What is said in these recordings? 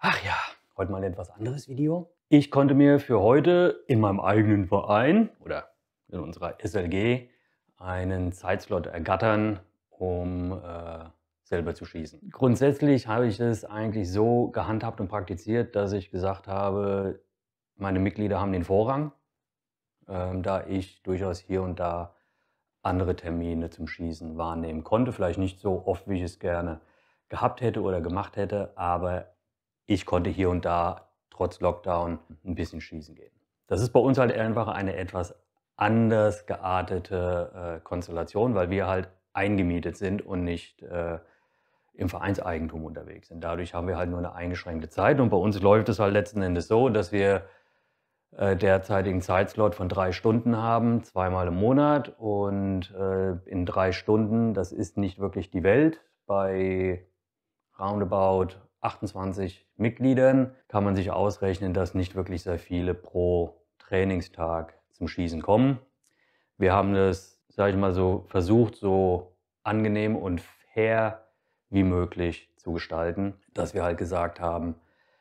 Ach ja, heute mal ein etwas anderes Video. Ich konnte mir für heute in meinem eigenen Verein oder in unserer SLG einen Zeitslot ergattern, um selber zu schießen. Grundsätzlich habe ich es eigentlich so gehandhabt und praktiziert, dass ich gesagt habe, meine Mitglieder haben den Vorrang, da ich durchaus hier und da andere Termine zum Schießen wahrnehmen konnte. Vielleicht nicht so oft, wie ich es gerne gehabt hätte oder gemacht hätte, aber ich konnte hier und da trotz Lockdown ein bisschen schießen gehen. Das ist bei uns halt einfach eine etwas anders geartete Konstellation, weil wir halt eingemietet sind und nicht im Vereinseigentum unterwegs sind. Dadurch haben wir halt nur eine eingeschränkte Zeit und bei uns läuft es halt letzten Endes so, dass wir derzeitigen Zeitslot von 3 Stunden haben, zweimal im Monat und in 3 Stunden, das ist nicht wirklich die Welt, bei roundabout 28 Mitgliedern kann man sich ausrechnen, dass nicht wirklich sehr viele pro Trainingstag zum Schießen kommen. Wir haben das, sage ich mal so, versucht, so angenehm und fair wie möglich zu gestalten, dass wir halt gesagt haben,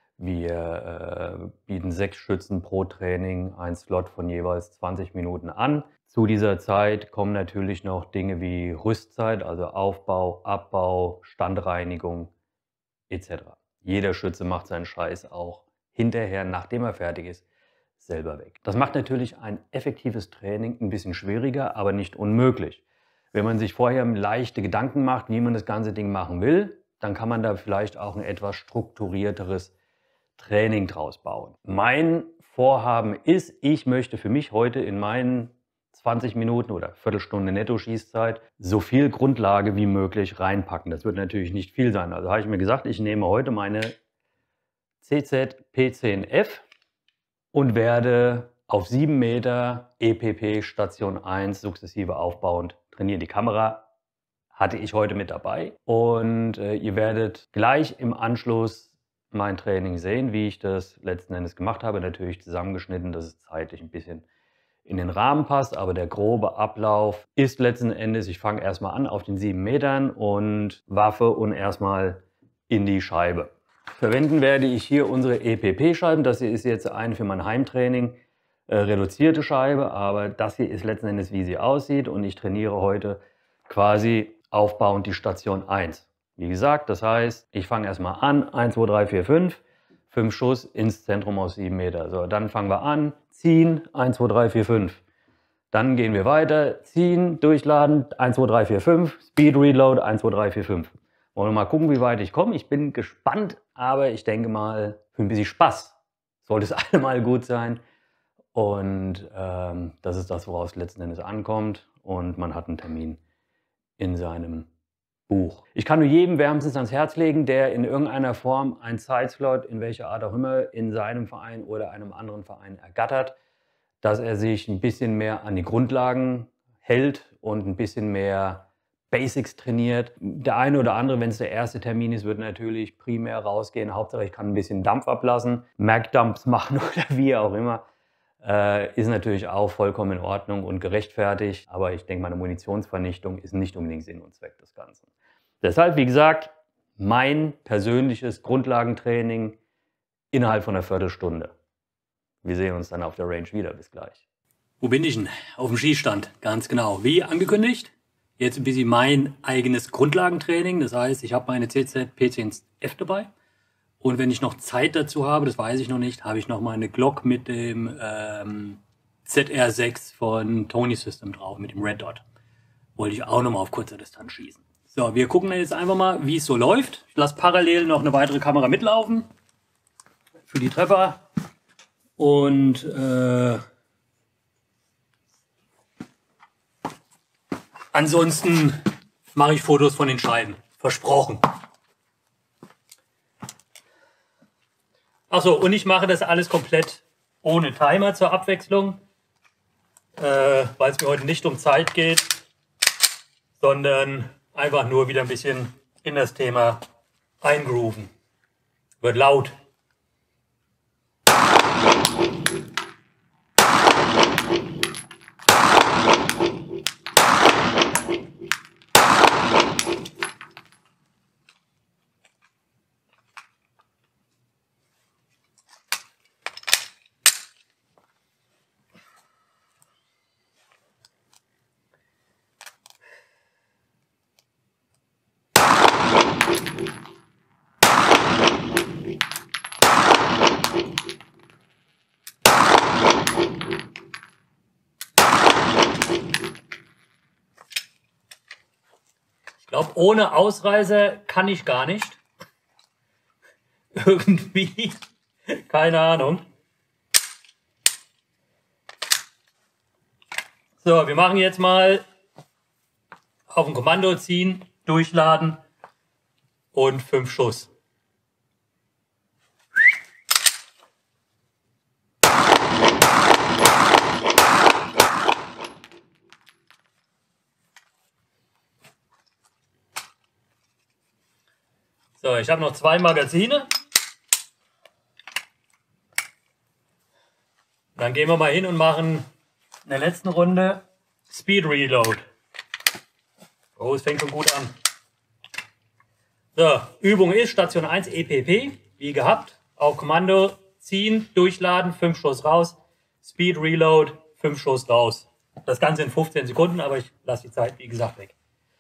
wir bieten 6 Schützen pro Training, ein Slot von jeweils 20 Minuten an. Zu dieser Zeit kommen natürlich noch Dinge wie Rüstzeit, also Aufbau, Abbau, Standreinigung etc. Jeder Schütze macht seinen Scheiß auch hinterher, nachdem er fertig ist, selber weg. Das macht natürlich ein effektives Training ein bisschen schwieriger, aber nicht unmöglich. Wenn man sich vorher leichte Gedanken macht, wie man das ganze Ding machen will, dann kann man da vielleicht auch ein etwas strukturierteres Training draus bauen. Mein Vorhaben ist, ich möchte für mich heute in meinen 20 Minuten oder Viertelstunde Netto-Schießzeit so viel Grundlage wie möglich reinpacken. Das wird natürlich nicht viel sein. Also habe ich mir gesagt, ich nehme heute meine CZ P10F und werde auf 7 Meter EPP Station 1 sukzessive aufbauend trainieren. Die Kamera hatte ich heute mit dabei und ihr werdet gleich im Anschluss mein Training sehen, wie ich das letzten Endes gemacht habe. Natürlich zusammengeschnitten, dass es zeitlich ein bisschen in den Rahmen passt, aber der grobe Ablauf ist letzten Endes, ich fange erstmal an auf den 7 Metern und Waffe und erstmal in die Scheibe. Verwenden werde ich hier unsere EPP-Scheiben. Das hier ist jetzt eine für mein Heimtraining reduzierte Scheibe, aber das hier ist letzten Endes, wie sie aussieht und ich trainiere heute quasi aufbauend die Station 1. Wie gesagt, das heißt, ich fange erstmal an, 1, 2, 3, 4, 5, 5 Schuss ins Zentrum aus 7 Meter. So, dann fangen wir an, ziehen, 1, 2, 3, 4, 5. Dann gehen wir weiter, ziehen, durchladen, 1, 2, 3, 4, 5, Speed Reload, 1, 2, 3, 4, 5. Wollen wir mal gucken, wie weit ich komme. Ich bin gespannt, aber ich denke mal, für ein bisschen Spaß sollte es allemal gut sein. Und das ist das, woraus es letzten Endes ankommt. Und man hat einen Termin in seinem Buch. Ich kann nur jedem wärmstens ans Herz legen, der in irgendeiner Form einen Zeitslot, in welcher Art auch immer, in seinem Verein oder einem anderen Verein ergattert, dass er sich ein bisschen mehr an die Grundlagen hält und ein bisschen mehr Basics trainiert. Der eine oder andere, wenn es der erste Termin ist, wird natürlich primär rausgehen. Hauptsache, ich kann ein bisschen Dampf ablassen, Merkdumps machen oder wie auch immer. Ist natürlich auch vollkommen in Ordnung und gerechtfertigt. Aber ich denke, meine Munitionsvernichtung ist nicht unbedingt Sinn und Zweck des Ganzen. Deshalb, wie gesagt, mein persönliches Grundlagentraining innerhalb von einer Viertelstunde. Wir sehen uns dann auf der Range wieder. Bis gleich. Wo bin ich denn? Auf dem Schießstand, ganz genau. Wie angekündigt, jetzt ein bisschen mein eigenes Grundlagentraining. Das heißt, ich habe meine CZ P10F dabei. Und wenn ich noch Zeit dazu habe, das weiß ich noch nicht, habe ich noch meine Glock mit dem ZR6 von Tony System drauf, mit dem Red Dot. Wollte ich auch noch mal auf kurzer Distanz schießen. So, wir gucken jetzt einfach mal, wie es so läuft. Ich lasse parallel noch eine weitere Kamera mitlaufen für die Treffer. Und ansonsten mache ich Fotos von den Scheiben. Versprochen. Achso, und ich mache das alles komplett ohne Timer zur Abwechslung, weil es mir heute nicht um Zeit geht, sondern einfach nur wieder ein bisschen in das Thema eingrooven. Wird laut. glaube, ohne Ausreißer kann ich gar nicht. Irgendwie. Keine Ahnung. So, wir machen jetzt mal auf ein Kommando ziehen, durchladen und 5 Schuss. So, ich habe noch 2 Magazine. Dann gehen wir mal hin und machen in der letzten Runde Speed Reload. Oh, es fängt schon gut an. So, Übung ist Station 1 EPP, wie gehabt. Auf Kommando ziehen, durchladen, 5 Schuss raus. Speed Reload, 5 Schuss raus. Das Ganze in 15 Sekunden, aber ich lasse die Zeit, wie gesagt, weg.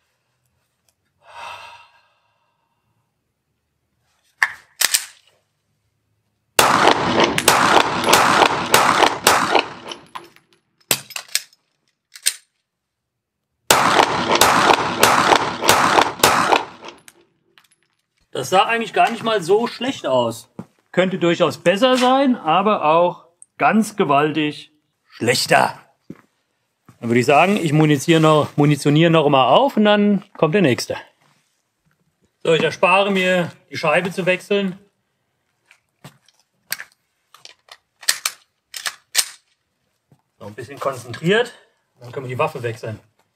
Das sah eigentlich gar nicht mal so schlecht aus. Könnte durchaus besser sein, aber auch ganz gewaltig schlechter. Dann würde ich sagen, ich munitioniere noch mal auf und dann kommt der nächste. So, ich erspare mir, die Scheibe zu wechseln. Noch ein bisschen konzentriert, dann können wir die Waffe wechseln.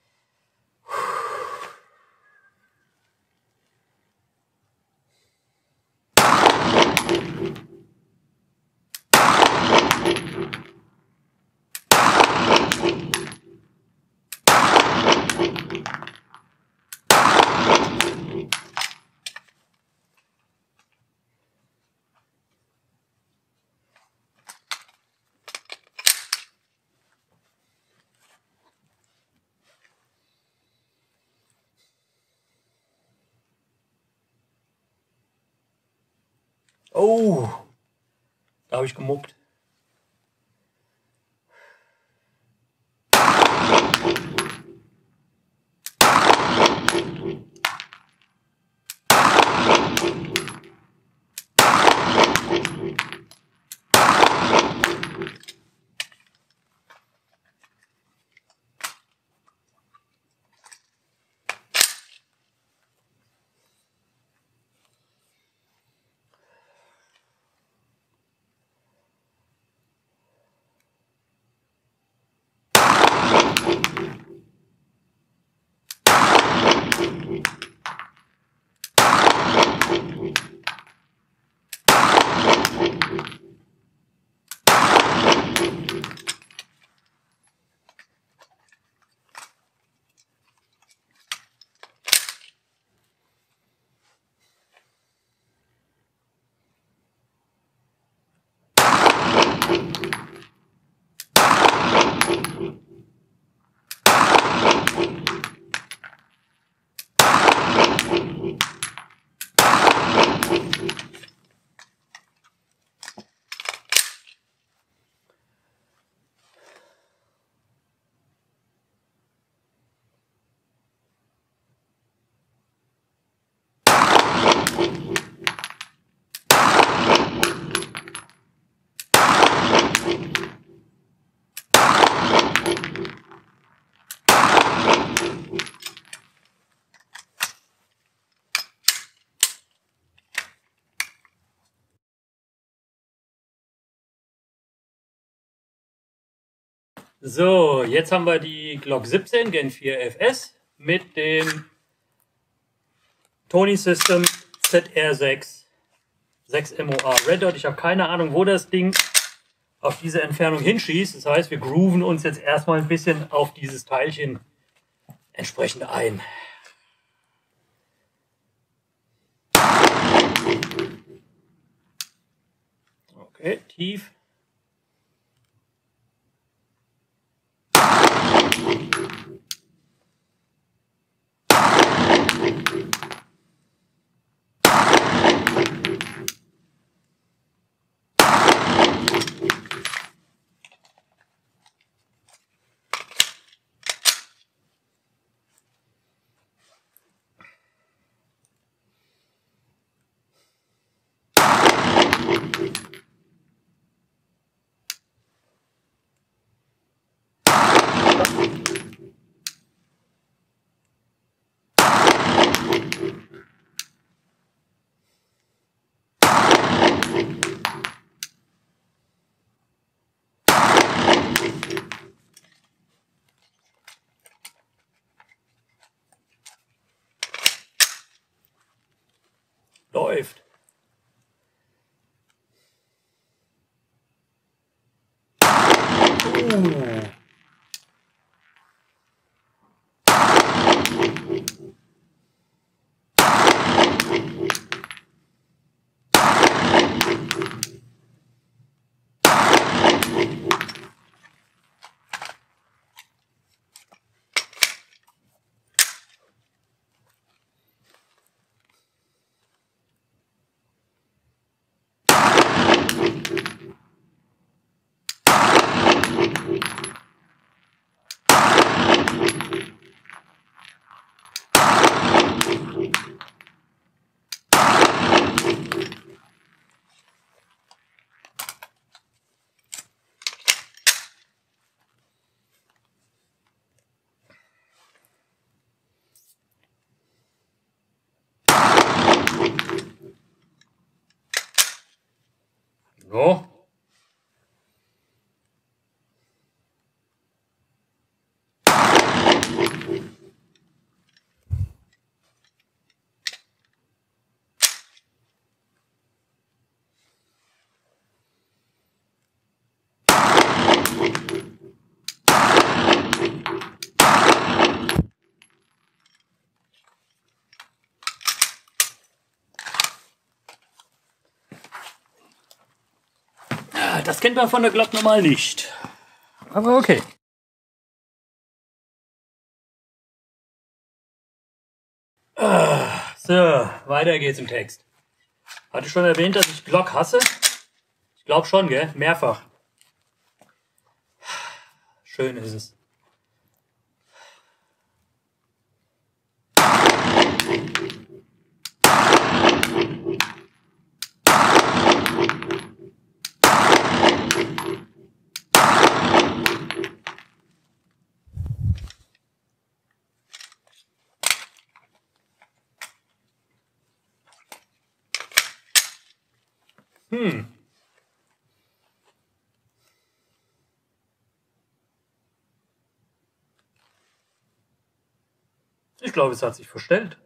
Oh, da habe ich gemuckt. So, jetzt haben wir die Glock 17 Gen 4 FS mit dem Tony System ZR6 6 MOA Red Dot. Ich habe keine Ahnung, wo das Ding auf diese Entfernung hinschießt. Das heißt, wir grooven uns jetzt erstmal ein bisschen auf dieses Teilchen entsprechend ein. Okay, tief. Läuft. So. Das kennt man von der Glock normal nicht. Aber okay. So, weiter geht's im Text. Hatte ich schon erwähnt, dass ich Glock hasse? Ich glaube schon, gell? Mehrfach. Schön ist es. Ich glaube, es hat sich verstellt.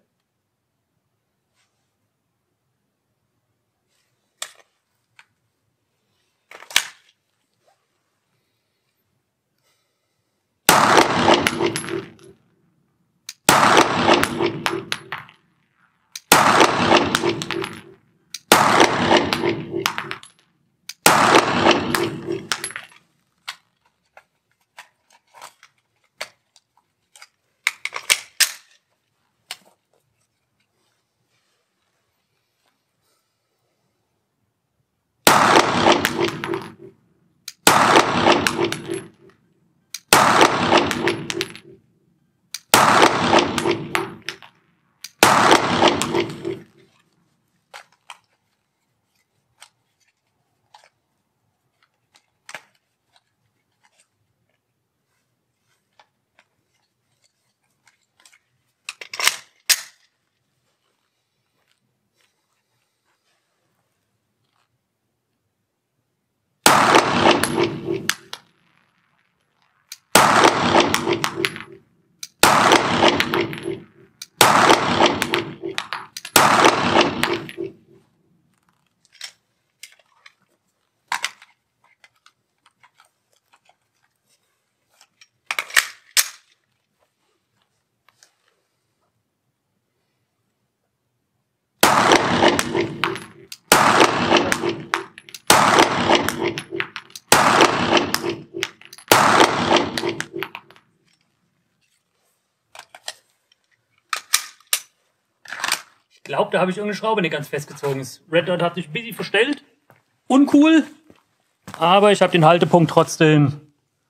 Ich glaube, da habe ich irgendeine Schraube nicht ganz festgezogen. Das Red Dot hat sich ein bisschen verstellt. Uncool. Aber ich habe den Haltepunkt trotzdem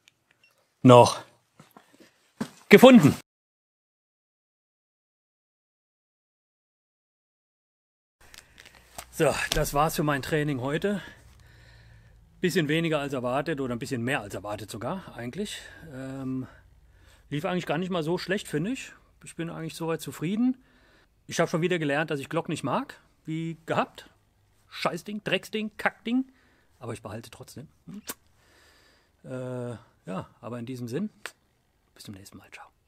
noch gefunden. So, das war's für mein Training heute. Bisschen weniger als erwartet oder ein bisschen mehr als erwartet sogar eigentlich. Lief eigentlich gar nicht mal so schlecht, finde ich. Ich bin eigentlich soweit zufrieden. Ich habe schon wieder gelernt, dass ich Glock nicht mag, wie gehabt. Scheißding, Drecksding, Kackding. Aber ich behalte trotzdem. Ja, aber in diesem Sinn, bis zum nächsten Mal. Ciao.